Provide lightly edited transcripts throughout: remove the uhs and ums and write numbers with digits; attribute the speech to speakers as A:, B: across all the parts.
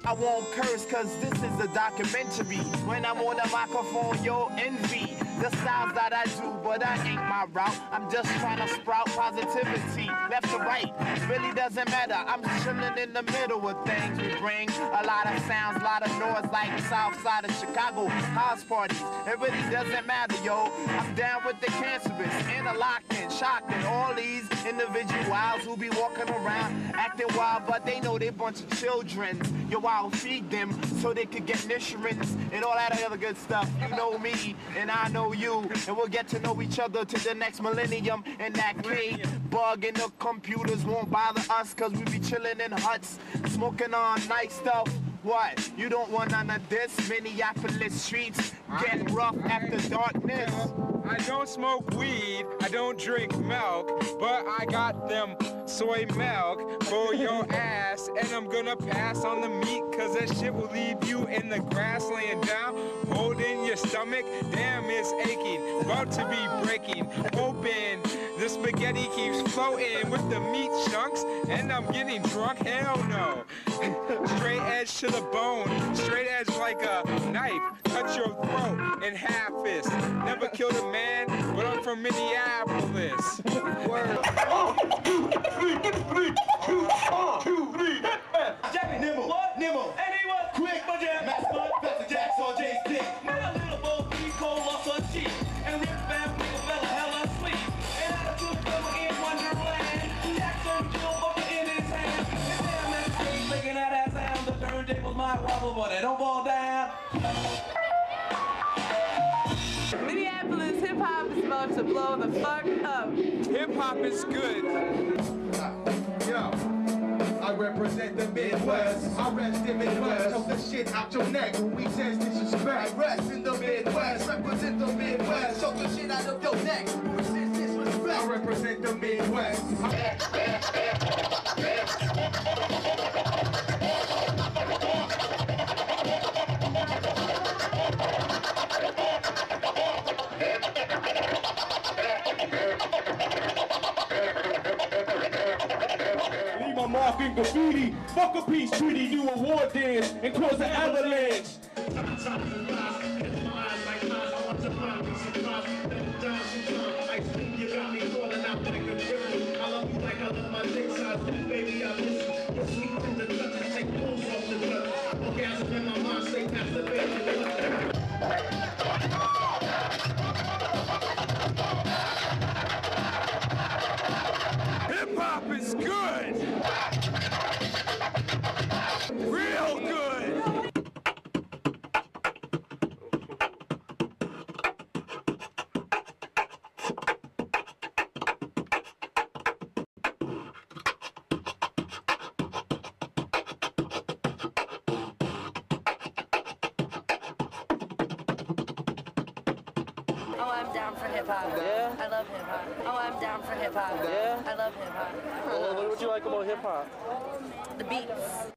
A: I won't curse cause this is a documentary. When I'm on the microphone, you'll envy the styles that I do, but that ain't my route. I'm just trying to sprout positivity, left to right, really doesn't matter. I'm chilling in the middle of things. We bring a lot of sounds, a lot of noise like the south side of Chicago, house parties. It really doesn't matter, yo. I'm down with the cancerous, interlocking, shocking all these individuals who be walking around acting wild, but they know they bunch of children. Yo, I'll feed them so they could get insurance and all that other good stuff. You know me and I know you, and we'll get to know each other to the next millennium. In that cave, bug in the computers won't bother us, cause we be chilling in huts, smoking on nice stuff. What? You don't want none of this? Minneapolis streets get rough after darkness.
B: I don't smoke weed, I don't drink milk, but I got them soy milk for your ass, and I'm gonna pass on the meat, cause that shit will leave you in the grass laying down, holding your stomach. Damn, it's aching, about to be breaking open. The spaghetti keeps floating with the meat chunks, and I'm getting drunk. Hell no. Straight edge to the bone, straight edge like a knife, cut your throat in half fist. Never killed a man, but I'm from Minneapolis. Word.
C: 1, 2, 3, 1, 2, 3, Jack Nimble, what? Nimble, anyone, quick, my jam, Mass Bud, Pastor Jack's on Jay's dick. My little boy, we cold lost her cheek, and Rip Van Winkle fella hella sweet. And I took over in Wonderland, Jackson Jill bucket in his hand. And damn that street making that ass sound, the turntables might wobble, but they don't fall down.
D: Minneapolis hip-hop is about to blow the fuck up.
B: Hip-hop is good.
E: Yo, I represent the Midwest. I rest in Midwest. Took the shit out your neck. We test disrespect. I rest in the Midwest. Represent the Midwest. Choke the shit out of your neck. Resist disrespect. I represent the Midwest.
F: Leave my mark in graffiti. Fuck a peace treaty. Do a war dance and cause an avalanche.
B: Hip-hop is good. Real good.
D: Oh, I'm down for hip-hop.
G: Yeah?
D: I love hip-hop. Oh, I'm down for hip-hop.
G: Yeah?
D: I love hip-hop.
G: What would you like about hip-hop?
D: The beats.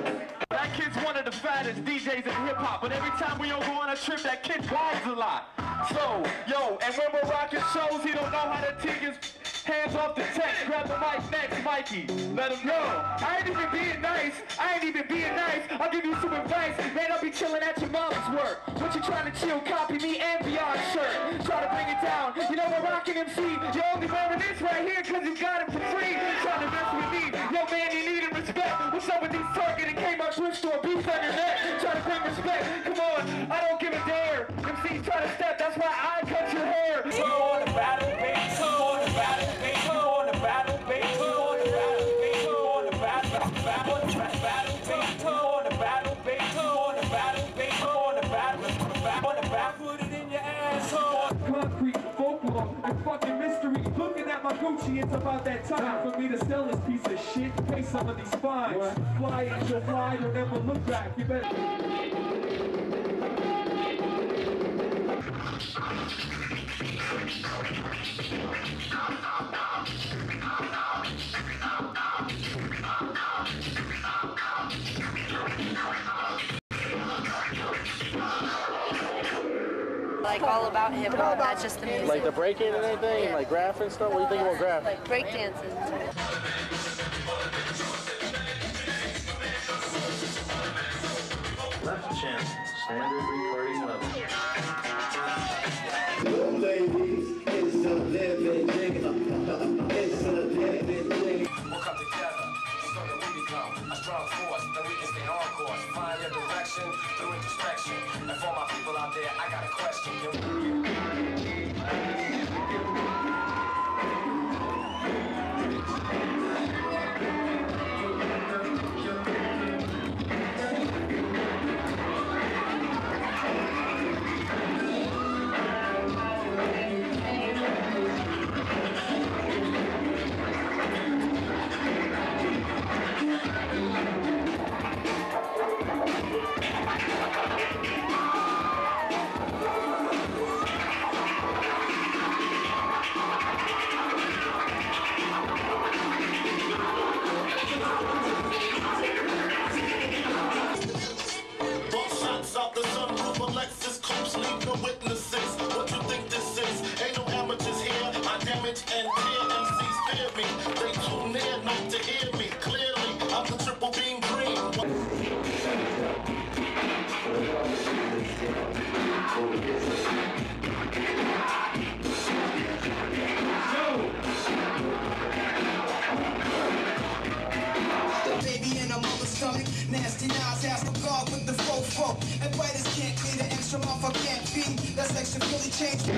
C: That kid's one of the fattest DJs in hip hop, but every time we all go on a trip, that kid balls a lot. So, yo, and when we're rocking shows, he don't know how to take his hands off the tech. Grab the mic next, Mikey. Let him know. I ain't even being nice. I'll give you some advice. Man, I'll be chilling at your mama's work. What you trying to chill? Copy me and Beyond shirt. Try to bring it down. You know we're rocking MC. You're only wearing this right here because you got it for free. Trying to mess with me. Yo, man, you need respect. What's up with these target and came out thrift store beef on your neck? Try to bring respect. Come on, I don't give a dare. MC's try to step. That's why I cut your hair. Go on the battle, baby. Go on the battle, baby. Go on the battle, baby. Go on the battle, baby. Go on the battle, baby. Go on the battle, baby. Go on the battle, baby. Go on the battle, baby. Go on the battle, on the battle. Put it in your asshole. Concrete, folklore, and fucking mystery. Looking at my Gucci, it's about that time for me to sell this piece of shit. Pay some of these fines. Fly it, you'll fly, you'll never look back. You better.
H: Like all about hip hop, not just the music.
G: Like the breaking and everything, yeah. Like graph and stuff. What do you think about graph?
H: Like breakdancing.
I: Left channel, standard recording level.
E: Ladies, it's a living thing. It's a living thing.
J: We'll come together so that we become a strong force, that we can stay on course. Find your direction through introspection. And for my people out there, I got a question.
K: Nasty Nas has to guard with the fofo. And writers can't clean the extra off, I can't feed. That's extra really changed.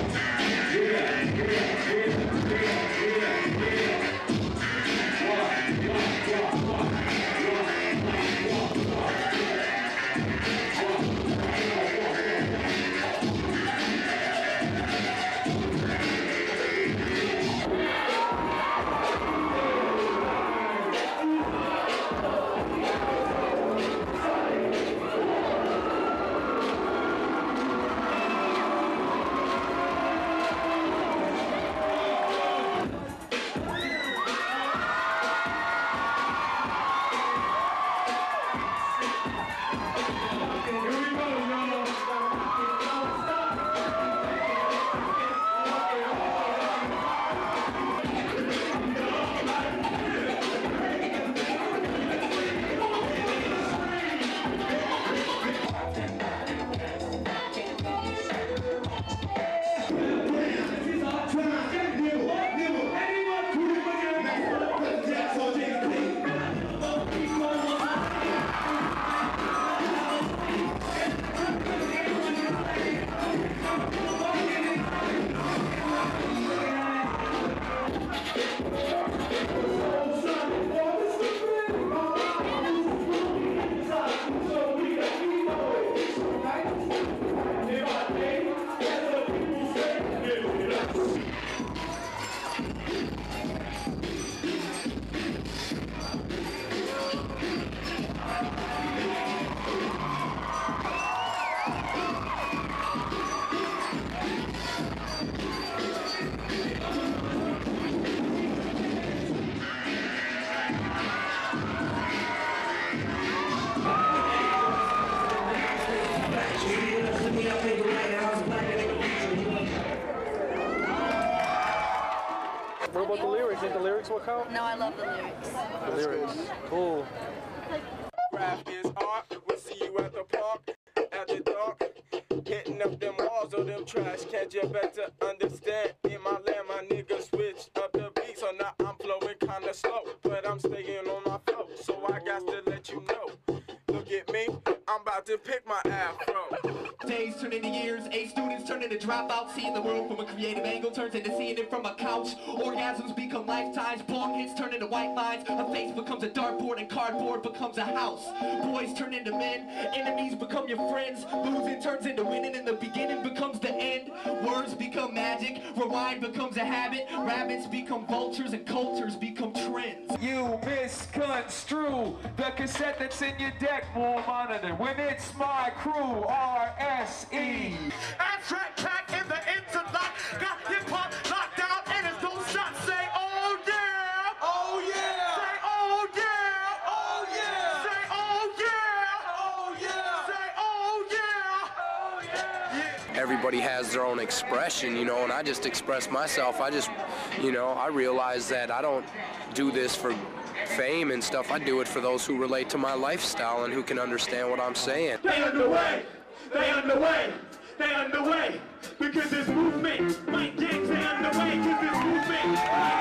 G: What about the lyrics? Think the lyrics will count?
H: No, I love the lyrics.
G: The lyrics. Cool.
B: Rap is art. We'll see you at the park, at the dark. Hitting up them walls or them trash. Can't you better understand? In my land, my niggas switch up the beat. So now I'm flowing kinda slow, but I'm staying on my flow. So I got to let you know. Look at me, I'm about to pick my afro.
C: Days turn into years, A students turn into dropouts. Seeing the world from a creative angle turns into seeing it from a couch. Orgasms become lifetimes, bong hits turn into white lines. A face becomes a dartboard and cardboard becomes a house. Boys turn into men, enemies become your friends. Losing turns into winning and the beginning becomes the end. Words become magic, rewind becomes a habit. Rabbits become vultures and cultures become trends.
B: You misconstrue the cassette that's in your deck, more monitor. When it's my crew, R.S.E.
E: Abstract pack in the interlock. Got hip-hop locked down and it's no shot. Say, oh yeah! Oh yeah! Say, oh yeah! Oh yeah! Say, oh yeah! Oh yeah! Say, oh yeah! Oh yeah!
L: Everybody has their own expression, you know, and I just express myself. I just, you know, I realize that I don't do this for fame and stuff. I do it for those who relate to my lifestyle and who can understand what I'm saying.
F: They underway, they underway, they underway, because this movement, my gangs, they underway, because this movement,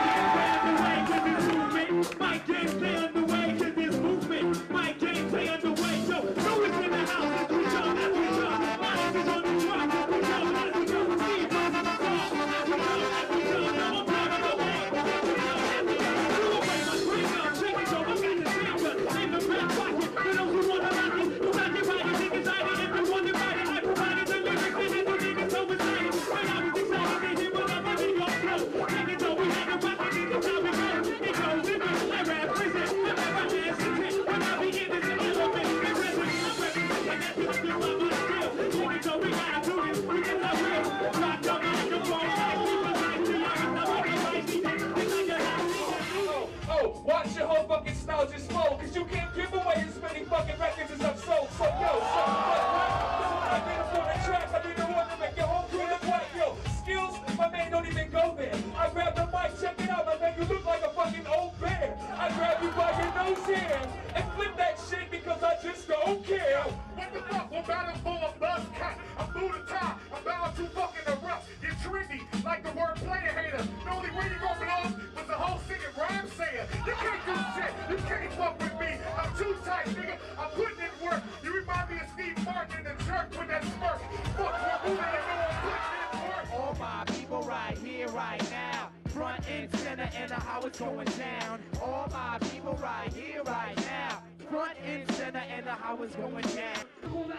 F: my gangs, they underway, because this movement, my gangs, they underway, because this movement, my gangs, they underway, yo, who is in the house, as we jump, as we jump, minds is on the drop, as we jump, as we jump, see, as we jump, as we jump, no, I'm proud of the way, as we jump, away my brain up, check it, yo, I got the finger, in the back pocket, for those who wanna rock it, who got your body, think it's hiding, if you want your body, I provided the lyrics, and the niggas so excited, when I was excited, they hear what I'm in your flow, niggas know we had to rock it, this is how we go, it goes, it goes, I rap, prison, I rap, I dance, and hit, when I be in this element, and resident, I'm representing, that's what I do by my skill, niggas know we gotta do this, we get the real, rock the microphone, like people like to young, I'm like a rice, we did, it's like a house,
B: Oh, watch your whole fucking style just flow, cause you can't give away your spinning fucking records as I'm sold. So yo, so what? I get up on the track, I be the one to make your whole crew look white. Yo, skills, my man don't even go there. I grab the mic, check it out, my man, you look like a fucking old bear. I grab you by your nose here and flip that shit because I just don't care.
E: What the fuck? We're battle full of Buzzcat. I'm through the top. I'm bound to fucking erupt. You're trendy, like the word player hater. The only way you gon' blow was the whole singing Rhymesayers. You can't do shit. You can't fuck with me. I'm too tight, nigga. I'm putting in work. You remind me of Steve Martin in the jerk with that smirk. Fuck your movie, you know I'm putting in work.
A: All my people right here, right now. Front and center and how it's going down. All my people right here, right now. Front and center and how it's going down.
F: When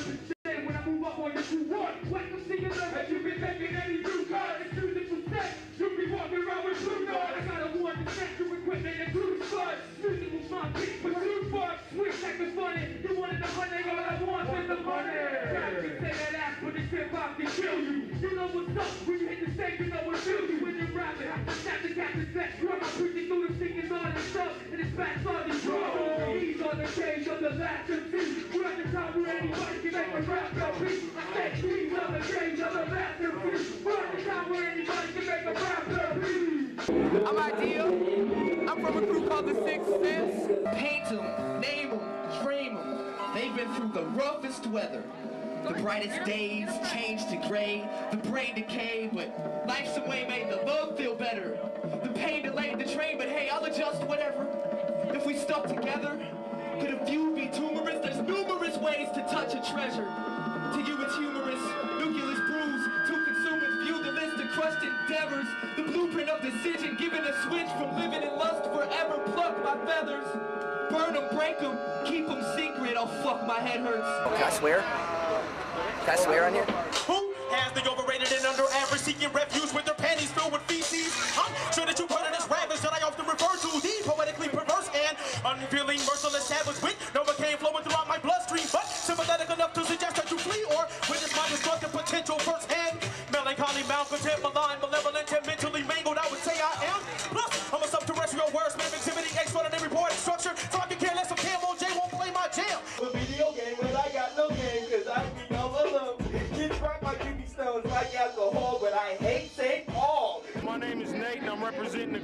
F: I move up on you, you want. Like the singers that you've been taking any new card. It's true that you said you be walking around with blue guard. I got a war to set you equipment and blue spud. Music will find beats for blue bucks. Sweet like it's funny. You wanted the money, all I want is the money. Rap can say that ass, but it's hip-hop can kill you. You know what's up when you hit the stage, you know what feels you when you're rapping. Snap the cat and set. Run my preaching through the singing on and stuff. And it's back on the drum. He's on the cage of the last MC. We're at the time where anybody can make a rap go beat. I said he's on the cage of the last MC. We're at the time where anybody can make a rap go beat.
A: I'm Eyedea. I'm from a crew called the Sixth Sense.
C: Paint them, name them, dream them. They've been through the roughest weather. The brightest days changed to gray, the brain decay, but life some way made the love feel better. The pain delayed the train, but hey, I'll adjust whatever. If we stuck together, could a few be tumorous? There's numerous ways to touch a treasure. To you it's humorous, nucleus bruise, to consumers view the list of crushed endeavors. The blueprint of decision, given a switch from living in lust forever, pluck my feathers. Burn them, break them, keep them secret, oh fuck, my head hurts.
L: Can I swear? Can I swear on here?
M: Who has the overrated and under average seeking refuge with their panties filled with feces? I'm sure that you've heard of this ravage that I often refer to, the poetically perverse and unfeeling merciless savage wit. Novocaine flowing throughout my bloodstream, but sympathetic enough to suggest that you flee or witness my destructive potential firsthand. Melancholy, malcontent, malign, malevolent, and mentally mangled, I would say I am. Plus, I'm a subterrestrial wordsmith exhibiting extraordinary poetic structure, so I can care less if Camo J won't play my jam.
N: A video game, but I got no game, cause I be all alone. Kids rock my kidney stones like alcohol, but I hate St. Paul.
F: My name is Nate, and I'm representing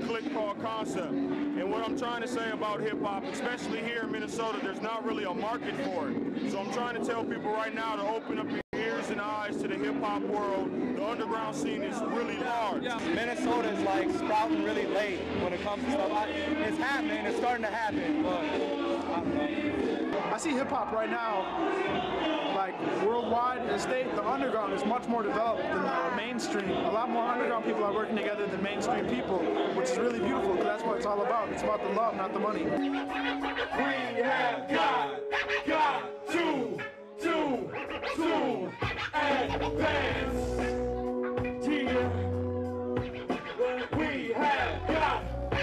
O: I'm trying to say about hip-hop, especially here in Minnesota, there's not really a market for it. So I'm trying to tell people right now to open up your ears and eyes to the hip-hop world. The underground scene is really large.
P: Yeah, Minnesota is like sprouting really late when it comes to stuff. It's happening, it's starting to happen, but I don't know.
Q: I see hip-hop right now, like worldwide and state, the underground is much more developed than the mainstream. A lot more underground people are working together than mainstream people, which is really beautiful because that's what it's all about. It's about the love, not the money.
F: We have got to advance. Yeah. We have got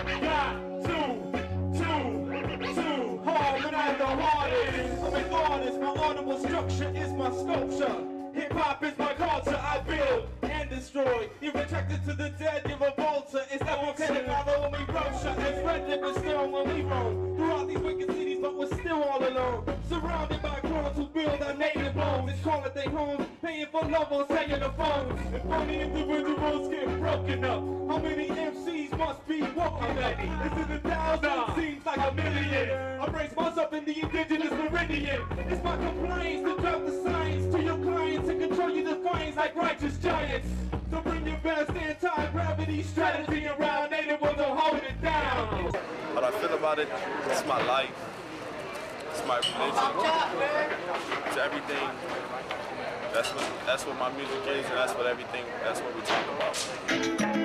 F: to harmonize the hardest. I'm an artist, my audible structure is my sculpture. Hip-hop is my culture, I build and destroy. You're attracted to the dead, you're a vulture. It's evocative, follow when we rupture. It's red liquor stone when we roam throughout these wicked cities, but we're still all alone. Surrounded by girls who build our native homes. It's call it their homes, paying for love on saying the phones. And funny individuals get broken up. How many MCs must be walking up? It's in the thousands, seems like a million. I brace myself in the indigenous meridian. It's my compliance to drop the science to your clients and control your defiance like righteous giants. So bring your best anti-gravity strategy around native ones to hold it down.
R: How I feel about it, it's my life. It's my religion. It's everything. That's what my music is, and that's what we talk about.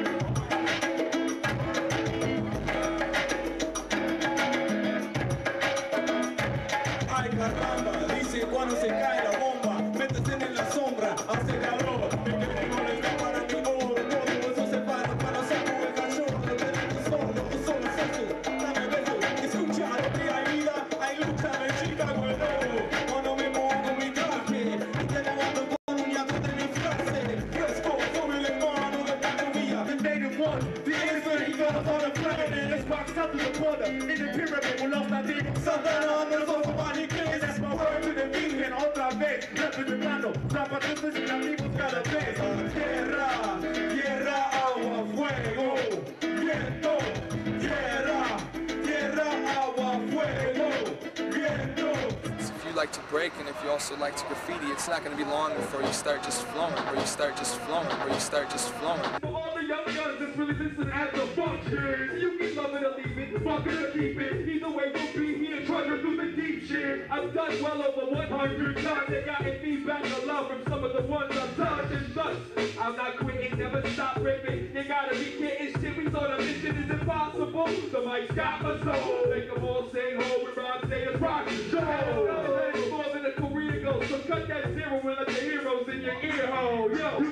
F: Ay caramba, dice cuando se cae la bomba, métete en la sombra, hace calor, el que no les da para mi oro, todo eso se para sacar el cachorro, tú solo sexo, dame beso, escucha lo que hay vida, hay lucha, me chica, bueno, cuando me monto mi traje, y te levanto con un yato de mi frase, fresco, sobre el hermano de la vía, the native one, the answer he got up on the planet, let's box up to the border, in the pyramid, we lost our native Santana, me los ojos maniquíes, that's my word to the Virgen, otra vez, representando, zapatistas y nativos cada vez, tierra, tierra, agua, fuego, viento, tierra, tierra, agua, fuego, viento.
S: If you like to break and if you also like to graffiti, it's not going to be long before you start just flowing, or you start just flowing, or you start just flowing.
F: For all the young guns that's really listen at the function, you can love it or leave it, fuck it or keep it, either way we'll be here trudging through the deep shit. I've done well over 100 times, they got feedback of love from some of the ones I've touched, and thus I'm not quitting, never stop ripping. You gotta be getting shit, we thought a mission is impossible. The mic's got my soul, make them all sing home with Rhymesayers rock the show. It's more than a career goal, so cut that zero and let the heroes in your ear hole, yo.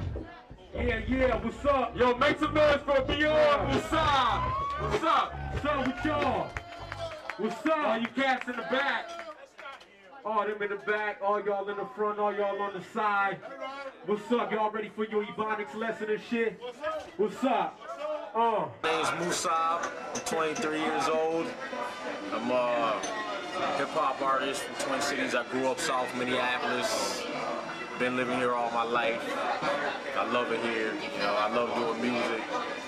F: Yeah, what's up? Yo, make some noise for Beyond. What's up? What's up? What's up with y'all? What's up? All you cats in the back. All them in the back, all y'all in the front, all y'all on the side. What's up? Y'all ready for your Ebonics lesson and shit? What's up?
R: My name's Musab. I'm 23 years old. I'm a hip-hop artist from Twin Cities. I grew up South Minneapolis. Been living here all my life. I love it here. You know, I love doing music.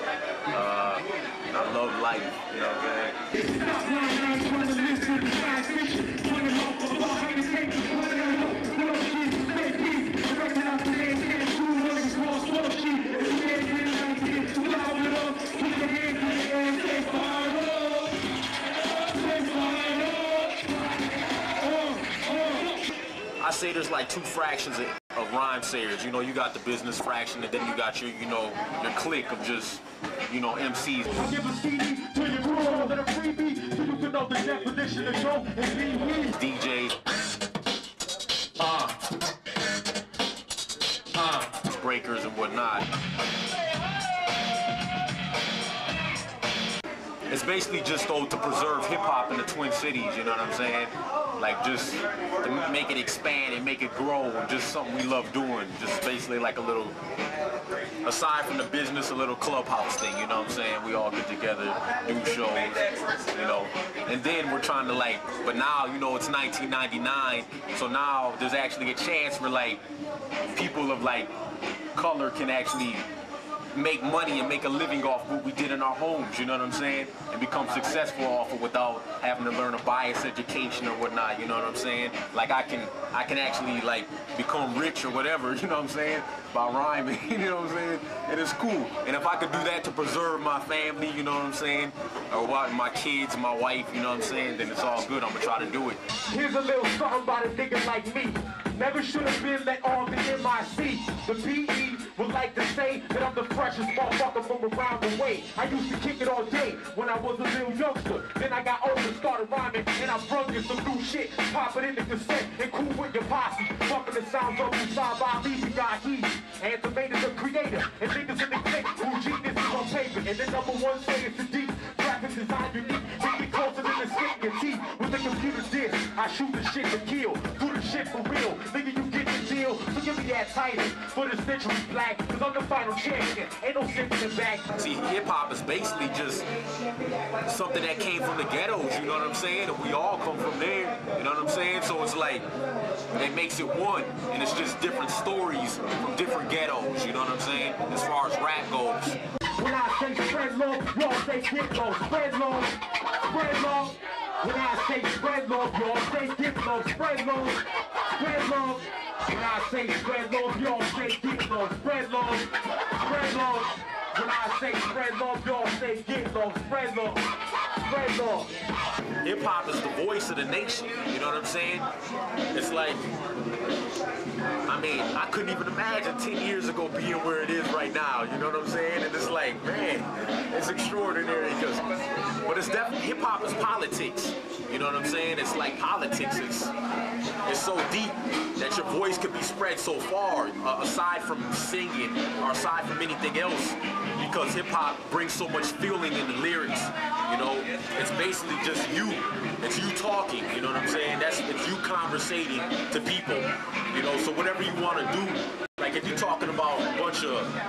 R: I love life. You know what I'm saying? I say there's like two fractions of Rhymesayers. You know, you got the business fraction, and then you got your, your clique of just, MCs. DJs. Breakers and whatnot. It's basically just to preserve hip-hop in the Twin Cities, you know what I'm saying? Like just to make it expand and make it grow, just something we love doing. Just basically like a little, aside from the business, a little clubhouse thing, you know what I'm saying? We all get together, do shows, and then we're trying to but now, it's 1999, so now there's actually a chance where people of color can actually make money and make a living off what we did in our homes, you know what I'm saying? And become successful off it without having to learn a bias education or whatnot, you know what I'm saying? Like I can actually like become rich or whatever, you know what I'm saying? By rhyming, you know what I'm saying? And it's cool. And if I could do that to preserve my family, you know what I'm saying? Or what, my kids, my wife, you know what I'm saying? Then it's all good. I'm gonna try to do it.
C: Here's a little something about a nigga like me. Never should have been let on the MIC. The PE would like to say that I'm the freshest motherfucker from around the way. I used to kick it all day when I was a little youngster. Then I got older, started rhyming, and I brung you some new shit. Pop it in the cassette and cool with your posse. Fucking the sounds of Musab, we got heat. And Tomato's a creator, and niggas in the clique who genius is on paper. And the number one say it's a deep graphic design unique. Take me closer than the skin in your teeth. With the computer disc, I shoot the shit to kill. Do the shit for real. Nigga, you get the deal. So give me that title for the century black. Cause I'm the final champion. Ain't no sense in the back.
R: See, hip-hop is basically just something that came from the ghettos, you know what I'm saying? And we all come from there, you know what I'm saying? So it's like, it makes it one. And it's just different stories from different ghettos, you know what I'm saying? As far as rap goes.
C: When I say spread love, y'all say get love. Spread love, spread love. When I say spread love, y'all say get love. Spread love, spread love. When I say spread love, y'all say get love. Spread love, spread love. When I say spread love, y'all say get love. Spread love, spread love.
R: Hip-hop is the voice of the nation, you know what I'm saying? It's like, I mean, I couldn't even imagine 10 years ago being where it is right now, you know what I'm saying? And it's like, man, it's extraordinary because, but it's definitely, hip-hop is politics, you know what I'm saying? It's like politics, it's so deep that your voice could be spread so far, aside from singing or aside from anything else, because hip-hop brings so much feeling in the lyrics, you know? It's basically just you. It's you talking, you know what I'm saying? It's you conversating to people, you know? So whatever you want to do, like if you're talking about a bunch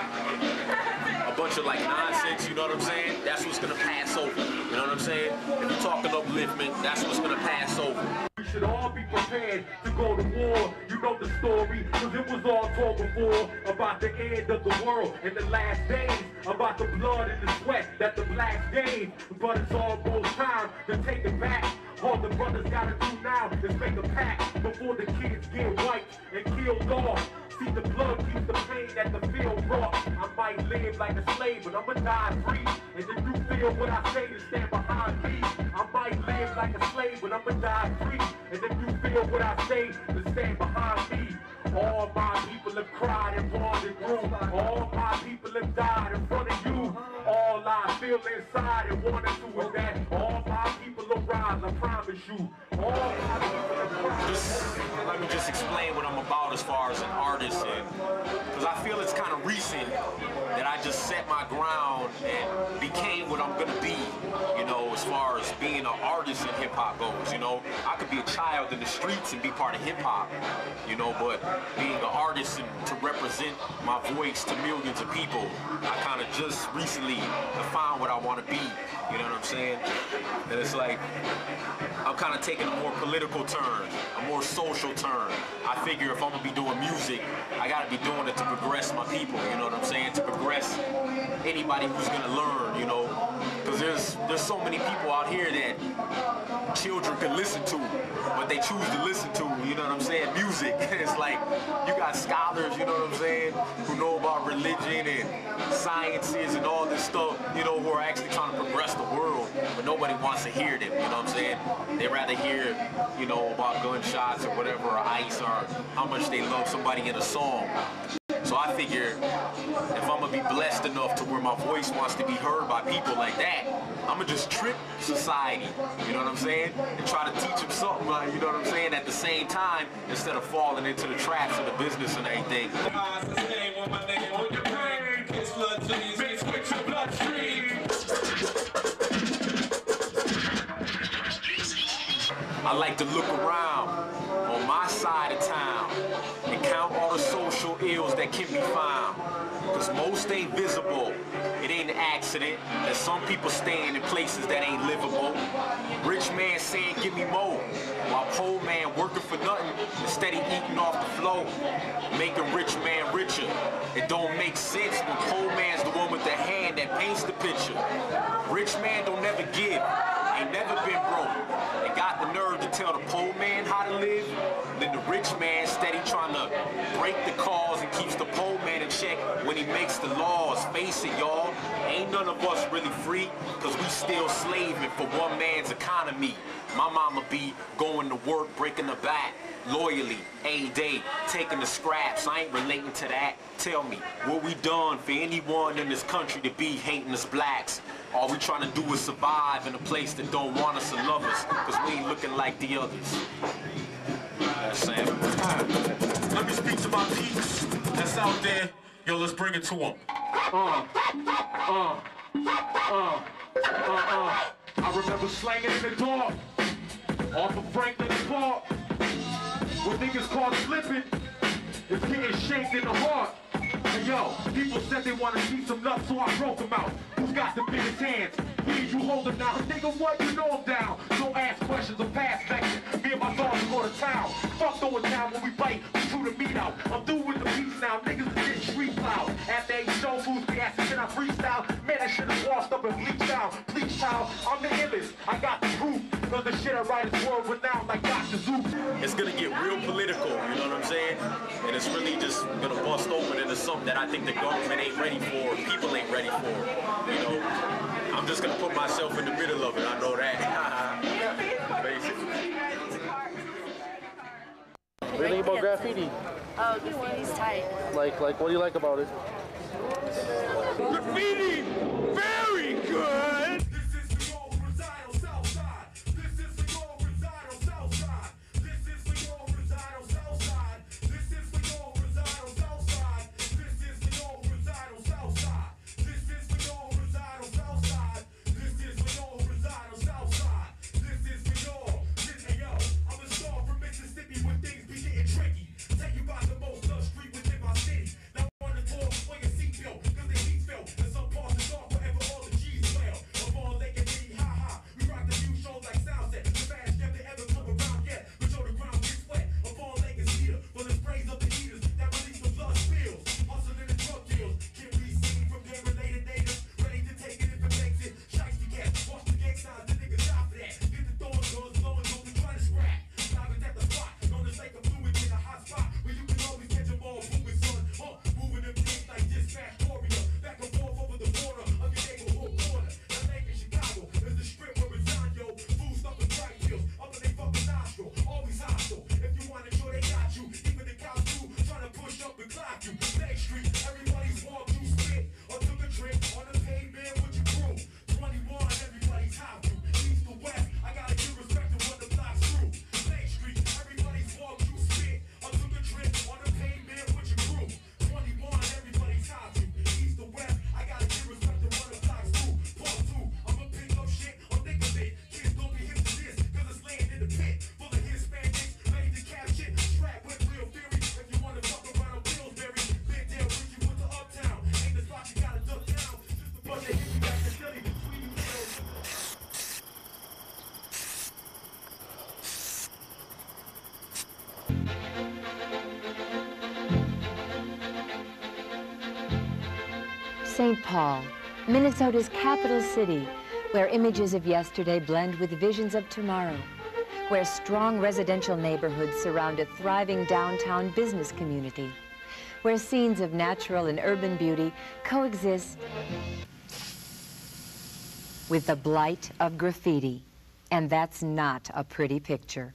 R: of like nonsense, you know what I'm saying? That's what's gonna pass over, you know what I'm saying? If you're talking upliftment, that's what's gonna pass over.
C: We should all be prepared to go to war. You know the story, cause it was all told before about the end of the world in the last days, about the blood and the sweat that the blacks gave. But it's almost time to take it back. All the brothers gotta do now is make a pact before the kids get wiped and killed off. See, the blood keeps the pain that the field brought. I might live like a slave, but I'ma die free. And if you feel what I say, to stand behind me. I might live like a slave, but I'ma die free. And if you feel what I say, to stand behind me. All my people have cried and wandered through. All my people have died in front of you. All I feel inside and wanted to is that all my people will rise, I promise you. All my people have cried.
R: Let me just explain what I'm about as far as an artist, because I feel it's kind of recent that I just set my ground and became what I'm gonna be, you know, as far as being an artist in hip-hop goes, you know. I could be a child in the streets and be part of hip-hop, you know, but being an artist and to represent my voice to millions of people, I kind of just recently defined what I want to be, you know what I'm saying? And it's like, I'm kind of taking a more political turn, a more social turn. I figure if I'm gonna be doing music, I gotta be doing it to progress my people, you know what I'm saying? To progress anybody who's gonna learn, you know? Because there's so many people out here that children can listen to, but they choose to listen to, you know what I'm saying, music. It's like, you got scholars, you know what I'm saying, who know about religion and sciences and all this stuff, you know, who are actually trying to progress the world, but nobody wants to hear them, you know what I'm saying? They rather hear, you know, about gunshots or whatever, or ice, or how much they love somebody in a song. So I figure if I'm gonna be blessed enough to where my voice wants to be heard by people like that, I'm gonna just trick society, you know what I'm saying? And try to teach them something, like, you know what I'm saying, at the same time, instead of falling into the traps of the business and everything. I like to look around on my side of town and count all the social ills that can be found. Cause most ain't visible. It ain't an accident that some people staying in places that ain't livable. Rich man saying give me more, while poor man working for nothing instead of eating off the floor. Making rich man richer. It don't make sense when poor man's the one with the hand that paints the picture. Rich man don't never give, ain't never been broke, and got the nerve to tell the poor man how to live. Then the rich man steady trying to break the cause and keeps the poor man in check when he makes the laws. Face it, y'all, ain't none of us really free, cause we still slaving for one man's economy. My mama be going to work, breaking the back, loyally, a day, taking the scraps. I ain't relating to that. Tell me, what we done for anyone in this country to be hating us blacks? All we trying to do is survive in a place that don't want us and love us, cause we ain't looking like the others. That's it.
M: Let me speak to my peeps that's out there. Yo, let's bring it to them. I remember slanging in the dark off of Franklin Park. What niggas call slipping is getting shanked in the heart. And yo, people said they want to see some nuts, so I broke them out. Who's got the biggest hands? Here, you hold them now. Nigga, what? You know I'm down. Don't ask questions or pass action. Me and my dogs go to town. Fuck throwing town when we bite. We chew the meat out. I'm through with the beats now. Niggas is getting street loud. After they show fools, we ask, can I freestyle? Man, that shit is washed up and bleached out. Bleach child, I'm the illest. I got the proof. Cause the shit I write is world renowned like Dr. Zeus.
R: It's gonna get real political, you know what I'm saying? And it's really just gonna bust open into something that I think the government ain't ready for, people ain't ready for. You know, I'm just gonna put myself in the middle of it, I know that. Basically.
G: What do you think about graffiti?
H: Oh, graffiti's tight.
G: Like, what do you like about it?
F: Graffiti, very good.
T: St. Paul, Minnesota's capital city, where images of yesterday blend with visions of tomorrow, where strong residential neighborhoods surround a thriving downtown business community, where scenes of natural and urban beauty coexist with the blight of graffiti. And that's not a pretty picture.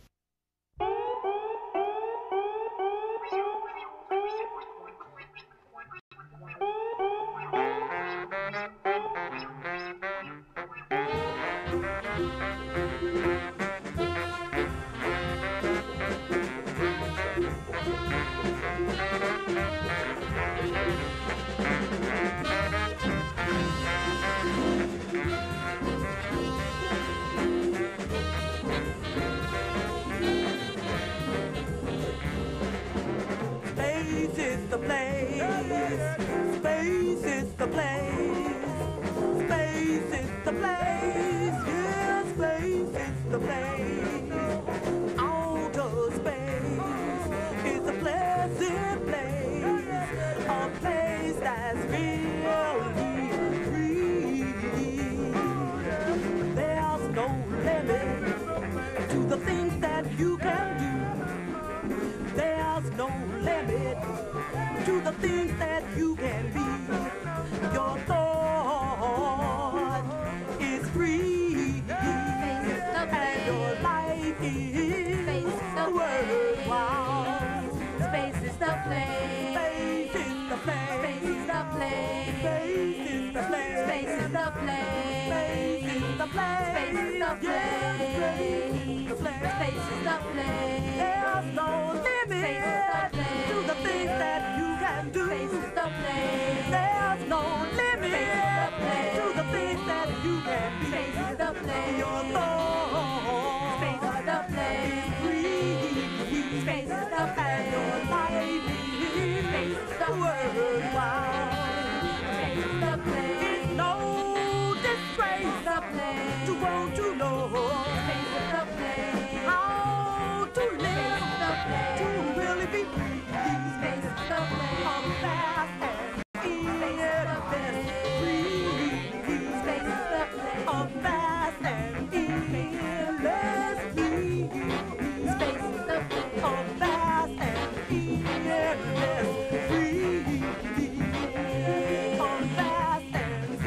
F: Space is the place. Space is the place. Space is the place. Yeah, space is the place. Outer space is a pleasant place. A place that's really free. There's no limit to the things that you can do. There's no limit to the things that you can be. Your thought is free, and your life is worthwhile. Space is the place. Space is the place. Space is the place. Space is the place. Space is the place. Space is the place. Space is the place. Space is the place. There's no limit to the things that you can do. Space is the place. There's no limit to the things that you can be. Space is the place. Your thought. Space is the place. Free. Space is the place. Your life is worthwhile. Space is the place. It's no disgrace to want to know. Space is the place. How to live to really be free. Space is the place. Of fast and endless free. Space is the place. Of fast and endless free. Space is the place. Of fast and endless free. Of fast and endless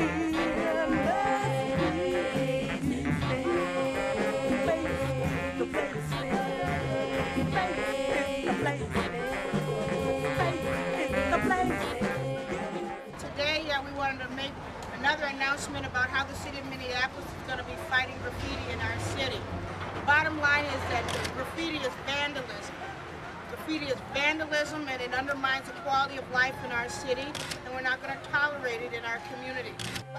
U: Today, we wanted to make another announcement about how the city of Minneapolis is going to be fighting graffiti in our city. The bottom line is that graffiti is vandalism. Graffiti is vandalism, and it undermines the quality of life in our city, and we're not going to tolerate it in our community.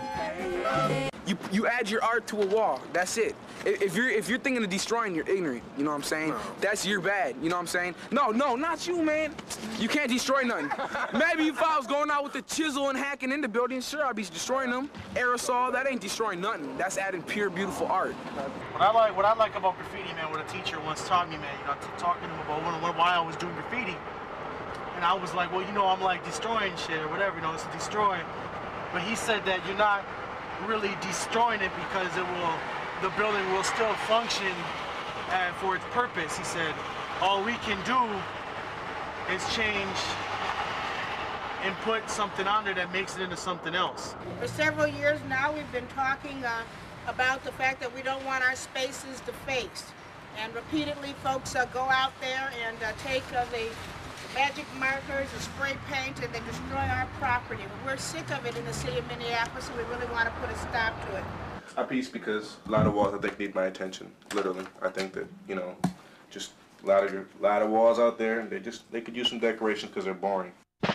V: You add your art to a wall. That's it. If you're thinking of destroying, you're ignorant. You know what I'm saying? That's your bad. You know what I'm saying? No, not you, man. You can't destroy nothing. Maybe if I was going out with the chisel and hacking into buildings, sure, I'd be destroying them. Aerosol, that ain't destroying nothing. That's adding pure, beautiful art.
W: What I like about graffiti, man, what a teacher once taught me, man, talking to him about why I was doing graffiti. And I was like, well, I'm like destroying shit or whatever, it's destroying. But he said that you're not really destroying it because the building will still function for its purpose. He said, all we can do is change and put something on there that makes it into something else.
U: For several years now, we've been talking about the fact that we don't want our spaces defaced. And repeatedly, folks go out there and take the magic markers and spray paint, and they destroy our property. We're sick of it in the city of Minneapolis, and we really want to put a stop to it.
X: I piece because a lot of walls I think need my attention, literally. I think that, just a lot of walls out there, they could use some decoration because they're boring.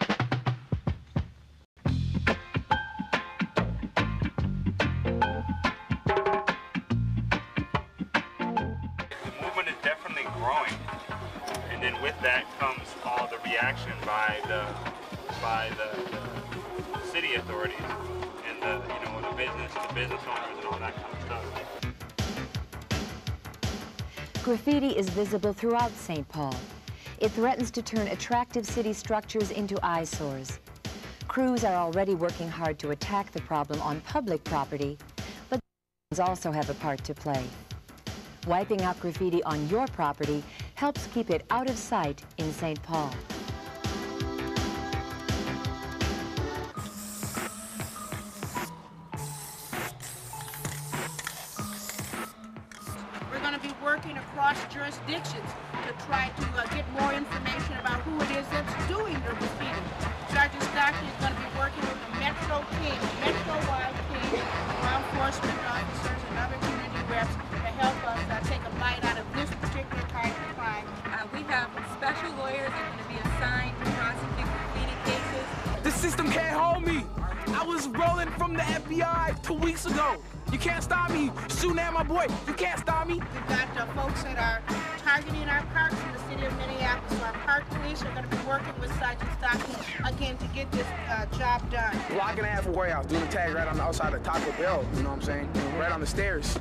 Y: The movement is definitely growing. And then with that comes all the reaction by the city authorities and the business owners and all that kind of stuff.
T: Graffiti is visible throughout St. Paul. It threatens to turn attractive city structures into eyesores. Crews are already working hard to attack the problem on public property, but also have a part to play. Wiping out graffiti on your property helps keep it out of sight in St. Paul.
U: We're going to be working across jurisdictions to try to get more information about who it is that's doing the graffiti. Sergeant Stockton is going to be working with the Metro team, Metro-wide team, law enforcement officers and other community reps to help us take a bite out of this particular type of crime.
D: We have special lawyers that are going to be assigned to prosecute graffiti cases.
V: The system can't hold me. I was rolling from the FBI 2 weeks ago. You can't stop me. Shooting at my boy. You can't stop me.
U: We've got folks that are targeting our parks in the city of Minneapolis. So our park police are going to be working with Sergeant Stockton again to get this job done.
V: Block and a half away, I was doing a tag right on the outside of Taco Bell, you know what I'm saying? Right on the stairs.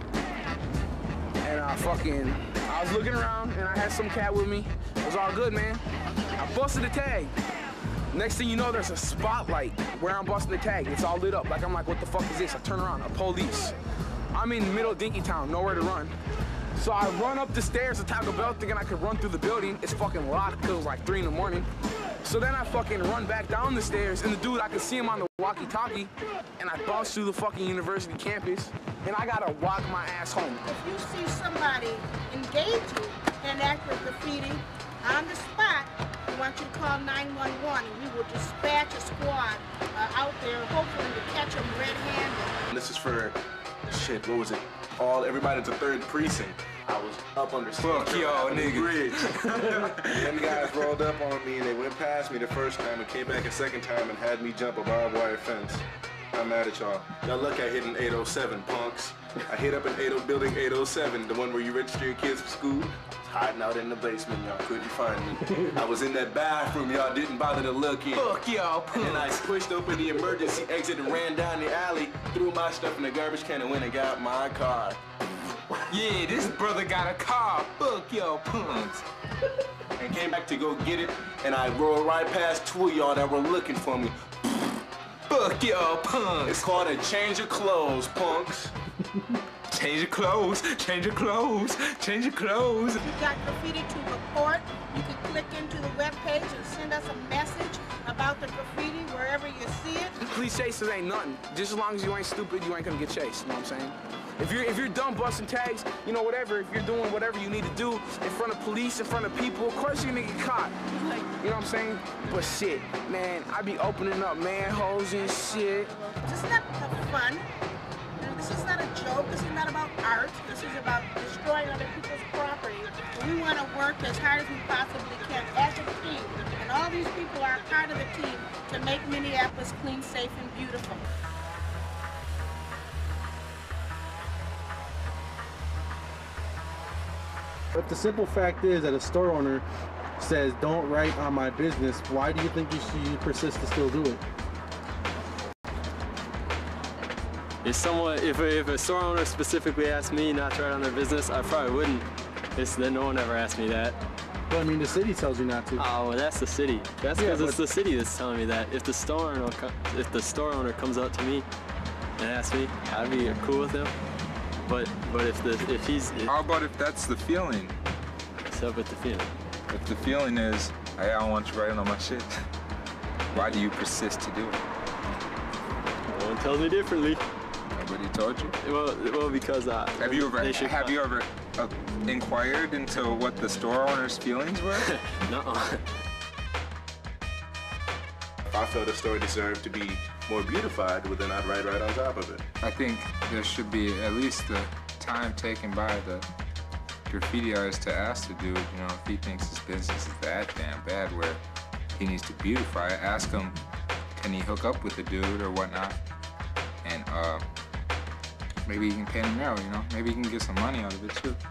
V: And I was looking around and I had some cat with me. It was all good, man. I busted the tag. Next thing you know, there's a spotlight where I'm busting the tag. It's all lit up. Like, I'm like, what the fuck is this? I turn around, police. I'm in the middle of Dinkytown, nowhere to run. So I run up the stairs to Taco Bell thinking I could run through the building. It's fucking locked because it was like 3 in the morning. So then I fucking run back down the stairs and the dude, I could see him on the walkie-talkie, and I bounce through the fucking university campus, and I gotta walk my ass home.
U: If you see somebody engage you in active graffiti on the spot, we want you to call 911 and we will dispatch a squad out there, hopefully to catch them red-handed.
X: This is for, shit, what was it? Everybody at the 3rd precinct. I was up under the bridge. Them guys rolled up on me and they went past me the first time and came back a second time and had me jump a barbed wire fence. I'm mad at y'all. Y'all look at hitting 807, punks. I hit up in building 807, the one where you register your kids for school. Hiding out in the basement, y'all couldn't find me. I was in that bathroom, y'all didn't bother to look in.
B: Fuck y'all, punks.
X: And I pushed open the emergency exit and ran down the alley, threw my stuff in the garbage can and went and got my car.
B: Yeah, this brother got a car. Fuck y'all, punks.
X: And came back to go get it, and I rolled right past 2 of y'all that were looking for me.
B: Fuck y'all, punks.
X: It's called a change of clothes, punks.
B: Change your clothes, change your clothes, change your clothes.
U: If you got graffiti to report, you can click into the webpage and send us a message about the graffiti wherever you see it.
V: Police chases ain't nothing. Just as long as you ain't stupid, you ain't gonna get chased, you know what I'm saying? If you're done busting tags, you know, whatever, if you're doing whatever you need to do in front of police, in front of people, of course you're gonna get caught. Like, you know what I'm saying? But shit, man, I be opening up manholes and shit.
U: This is not fun. This is not a joke. This is not about art. This is about destroying other people's property. And we want to work as hard as we possibly can as a team. And all these people are part of the team to make Minneapolis clean, safe, and beautiful.
E: But the simple fact is that a store owner says, don't write on my business, why do you think you persist to still do it?
I: If a store owner specifically asked me not to write on their business, I probably wouldn't. No one ever asked me that.
E: But I mean, the city tells you not to.
I: Oh, well, that's the city. That's because it's the city that's telling me that. If the store owner comes up to me and asks me, I'd be cool with him. But if he's...
J: How about if that's the feeling?
I: What's up with the feeling?
J: If the feeling is, hey, I don't want you writing on my shit, why do you persist to do it?
I: No one tells me differently.
J: Nobody told you?
I: Well, because
J: have you ever inquired into what the store owner's feelings were?
I: Nuh-uh.
X: If I felt a story deserved to be more beautified, well, then I'd write right on top of it.
J: I think there should be at least the time taken by the graffiti artist to ask the dude, you know, if he thinks his business is that damn bad where he needs to beautify it, ask him, can he hook up with the dude or whatnot? And maybe he can pay him out, you know? Maybe he can get some money out of it too.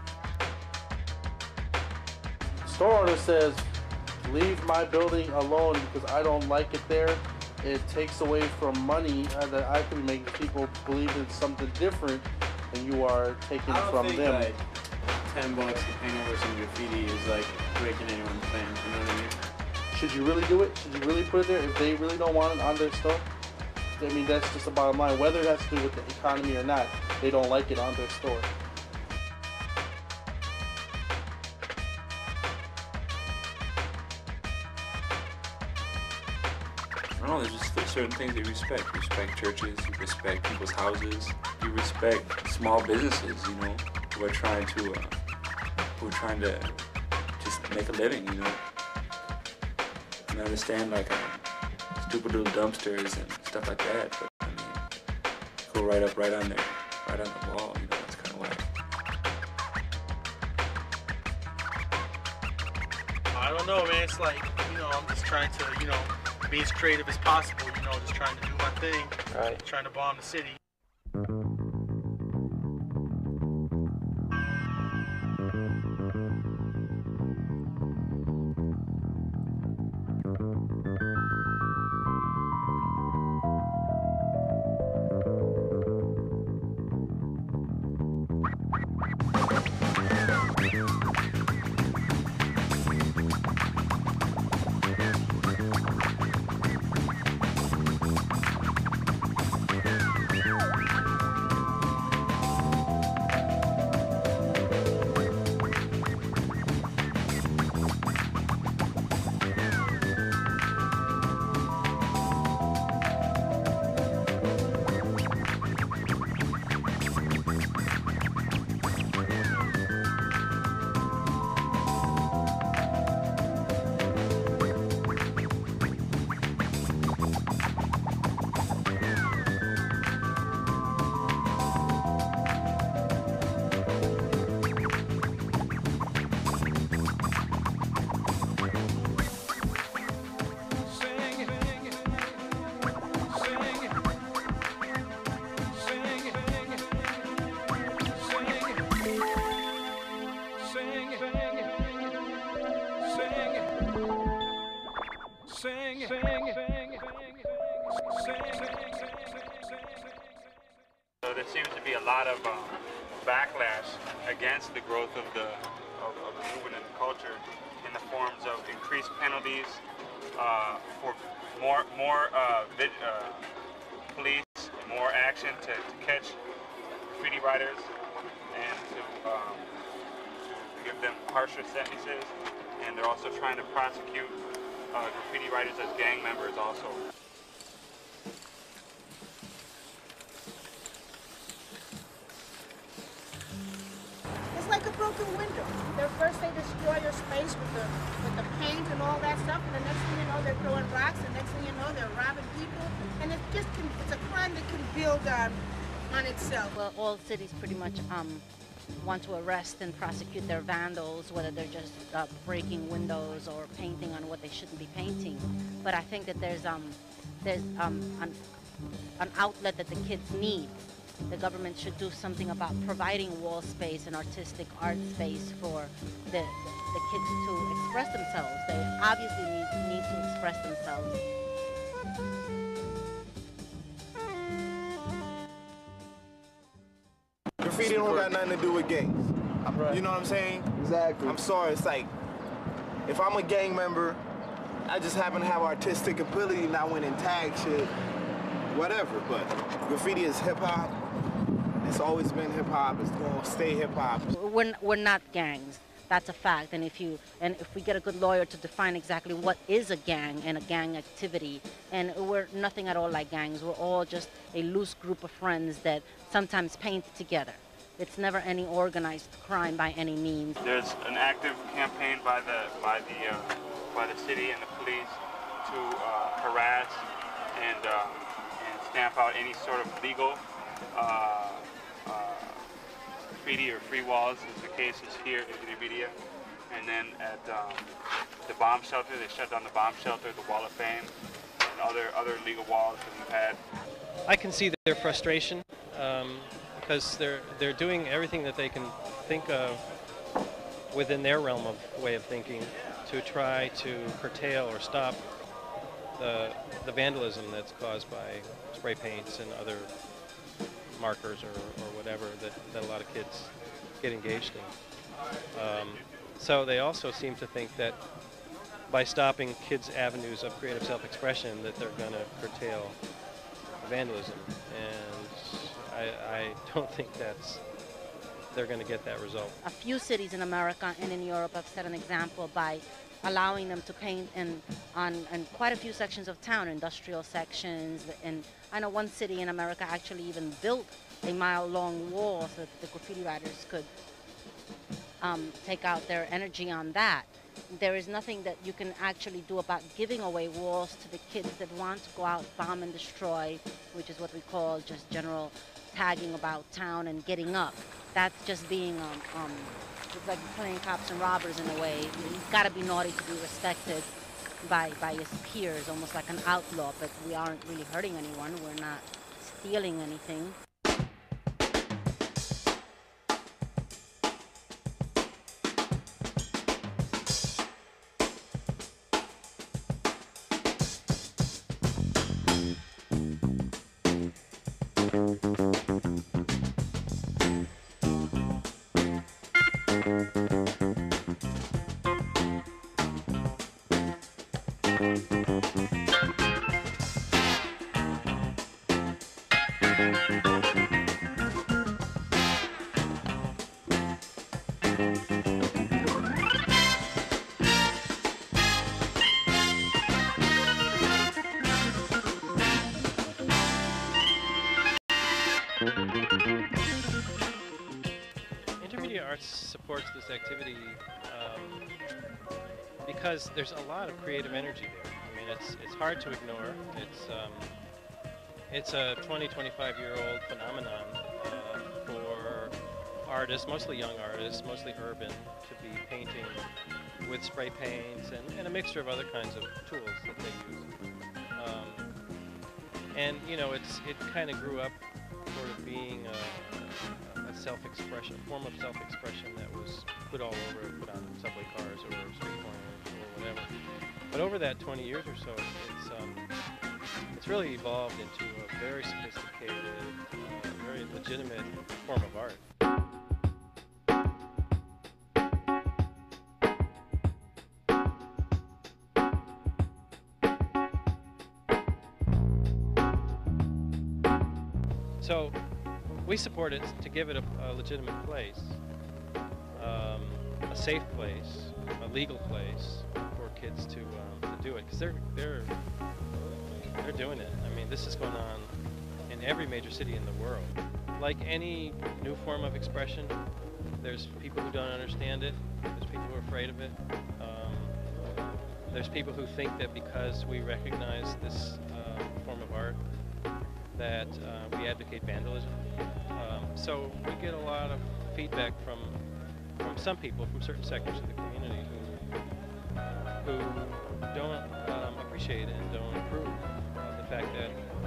E: Store owner says, leave my building alone because I don't like it there. It takes away from money that I could be making people believe it's something different than you are taking from them.
K: Like $10 to paint over some graffiti is like breaking anyone's bank, you know what I mean?
E: Should you really do it? Should you really put it there if they really don't want it on their store? I mean, that's just the bottom line. Whether it has to do with the economy or not, they don't like it on their store.
Z: I don't know, there's just certain things you respect. You respect churches, you respect people's houses, you respect small businesses, you know, who are trying to just make a living, you know. And I understand like stupid little dumpsters and stuff like that, but I mean, go right on the wall, you know, that's kind of whack.
W: I don't know, man. It's like, you know, I'm just trying to, you know, be as creative as possible, you know, just trying to do my thing, trying to bomb the city.
C: sing.
Y: So there seems to be a lot of backlash against the growth of the movement and the culture in the forms of increased penalties for more police, more action to catch graffiti writers and to give them harsher sentences. And they're also trying to prosecute graffiti writers as gang members also.
U: It's like a broken window. First they destroy your space with the paint and all that stuff, and the next thing you know they're throwing rocks, and the next thing you know they're robbing people, and it's a crime that can build on itself.
H: Well, all cities pretty much want to arrest and prosecute their vandals, whether they're just breaking windows or painting on what they shouldn't be painting. But I think that there's an outlet that the kids need. The government should do something about providing wall space and artistic art space for the kids to express themselves. They obviously need to express themselves.
A: Graffiti don't got nothing to do with gangs. You know what I'm saying? Exactly. I'm sorry, it's like, if I'm a gang member, I just happen to have artistic ability and I went and tag shit, whatever, but graffiti is hip-hop. It's always been hip-hop. It's going to stay hip-hop.
H: We're not gangs. That's a fact. And if we get a good lawyer to define exactly what is a gang and a gang activity, and we're nothing at all like gangs. We're all just a loose group of friends that sometimes paint together. It's never any organized crime by any means.
Y: There's an active campaign by the city and the police to harass and stamp out any sort of legal graffiti or free walls, as the case is here in Eyedea. And then at the bomb shelter, they shut down the bomb shelter, the Wall of Fame, and other illegal walls that we've had.
L: I can see their frustration because they're doing everything that they can think of within their realm of way of thinking to try to curtail or stop the vandalism that's caused by spray paints and other markers or whatever that a lot of kids get engaged in. So they also seem to think that by stopping kids' avenues of creative self-expression that they're going to curtail vandalism. And I don't think they're going to get that result.
H: A few cities in America and in Europe have set an example by allowing them to paint on quite a few sections of town, industrial sections. And I know one city in America actually even built a mile-long wall so that the graffiti writers could take out their energy on that. There is nothing that you can actually do about giving away walls to the kids that want to go out, bomb and destroy, which is what we call just general tagging about town and getting up. That's just being it's like playing cops and robbers in a way. You've got to be naughty to be respected by his peers, almost like an outlaw, but we aren't really hurting anyone. We're not stealing anything.
L: Intermedia Arts supports this activity because there's a lot of creative energy there. I mean, it's hard to ignore. It's a 25-year-old phenomenon for artists, mostly young artists, mostly urban, to be painting with spray paints and a mixture of other kinds of tools that they use. And you know, it kind of grew up sort of being a self-expression, a form of self-expression that was put all over, put on subway cars or street corners or whatever. But over that 20 years or so, it's really evolved into a very sophisticated, very legitimate form of art. So we support it to give it a legitimate place, a safe place, a legal place for kids to do it, because they're doing it. I mean, this is going on in every major city in the world. Like any new form of expression, there's people who don't understand it. There's people who are afraid of it. There's people who think that because we recognize this form of art, that we advocate vandalism. So we get a lot of feedback from some people, from certain sectors of the community who don't appreciate it and don't approve of the fact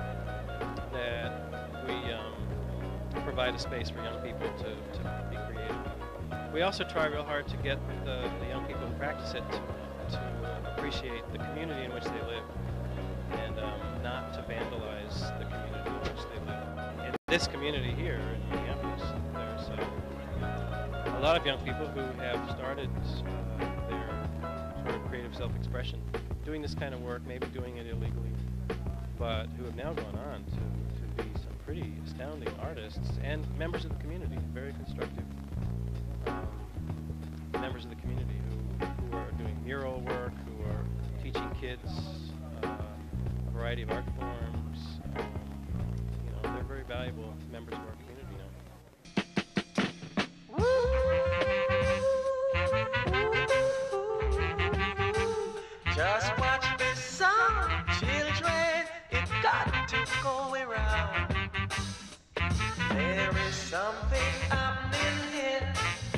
L: that we provide a space for young people to be creative. We also try real hard to get the young people who practice it to appreciate the community in which they live and not to vandalize the community in which they live. In this community here in Minneapolis, there's a lot of young people who have started their sort of creative self-expression doing this kind of work, maybe doing it illegally, but who have now gone on to be some pretty astounding artists and members of the community, very constructive members of the community who are doing mural work, who are teaching kids a variety of art forms. You know, they're very valuable members of our community now.
C: Just watch this song, children, it got to go around. There is something happening here.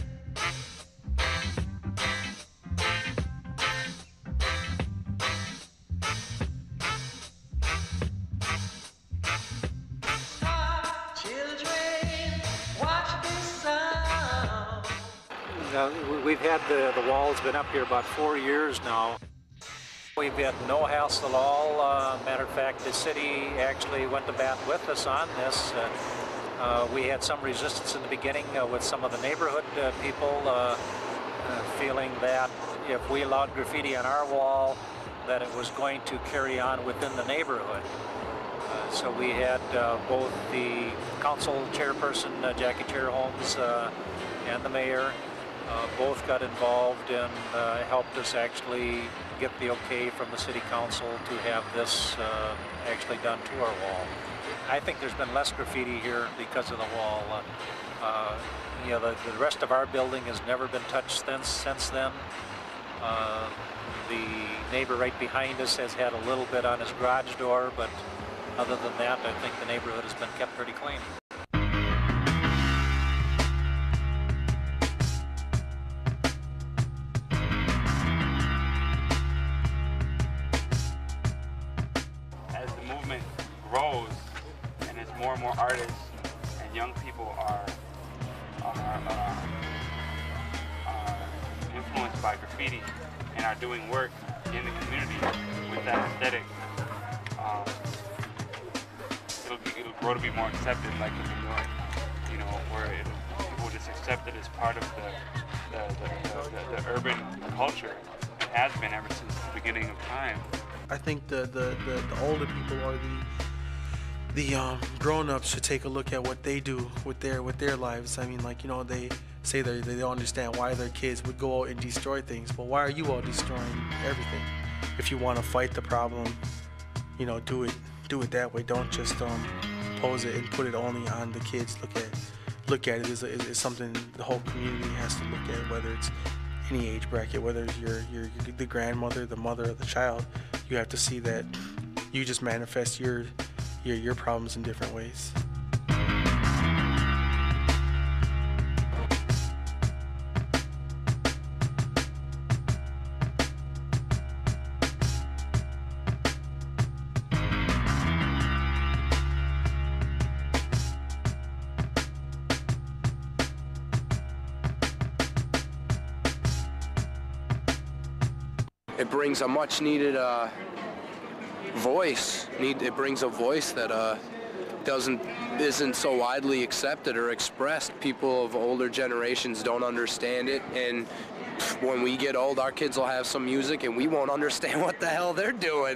C: Children, watch this song.
M: We've had the walls been up here about 4 years now. We've had no hassle at all. Matter of fact, the city actually went to bat with us on this. We had some resistance in the beginning with some of the neighborhood people feeling that if we allowed graffiti on our wall, that it was going to carry on within the neighborhood. So we had both the council chairperson, Jackie Chairholmes, and the mayor both got involved and helped us actually get the okay from the city council to have this actually done to our wall. I think there's been less graffiti here because of the wall. You know, the rest of our building has never been touched since then. The neighbor right behind us has had a little bit on his garage door, but other than that, I think the neighborhood has been kept pretty clean.
Y: As the movement grows and as more and more artists and young people are influenced by graffiti and are doing work in the community with that aesthetic, it'll grow to be more accepted, like in New York, you know, where people just accept it as part of the urban culture. It has been ever since the beginning of time.
N: I think the older people or the grown-ups should take a look at what they do with their lives. I mean, like, you know, they say they don't understand why their kids would go out and destroy things. But why are you all destroying everything? If you want to fight the problem, you know, do it that way. Don't just pose it and put it only on the kids. Look at it as something the whole community has to look at, whether it's any age bracket, whether it's you're the grandmother, the mother, or the child. You have to see that you just manifest your problems in different ways.
G: it brings a much needed voice. It brings a voice that isn't so widely accepted or expressed. People of older generations don't understand it, and when we get old, our kids will have some music and we won't understand what the hell they're doing.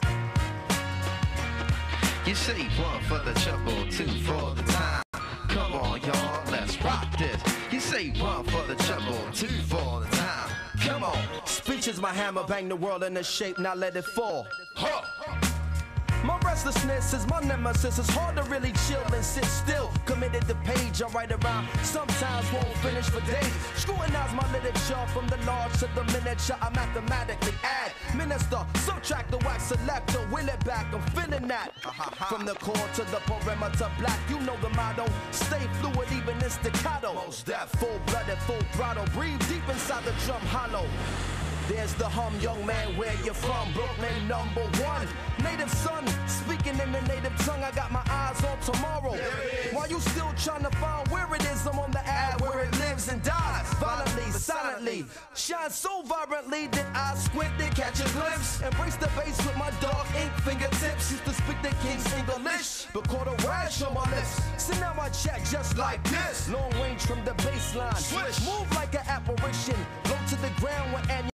C: You say 1 for the trouble, 2 for the time. Come on, y'all, let's rock this. You say 1 for the trouble, 2 for the time. Come on.
O: Speech is my hammer, bang the world into shape, now let it fall. Huh. My restlessness is my nemesis. It's hard to really chill and sit still. Committed to page, I write around. Sometimes won't finish for days. Scrutinize my literature from the large to the miniature. I mathematically add, minister, subtract the wax selector, wheel it back. I'm feeling that. From the core to the perimeter, black. You know the motto. Stay fluid, even in staccato. Most that full-blooded, full throttle. Breathe deep inside the drum hollow. There's the hum, young man, where you from? Brooklyn #1. Native son, speaking in the native tongue. I got my eyes on tomorrow. While you still trying to find where it is, I'm on the ad where it lives and dies. Violently, silently, shine so vibrantly that I squint to catch a glimpse. Embrace the bass with my dark ink fingertips. Used to speak the king's English, but caught a rash on my lips. So now I chat just like this. Long range from the baseline. Switch. Move like an apparition. Low to the ground when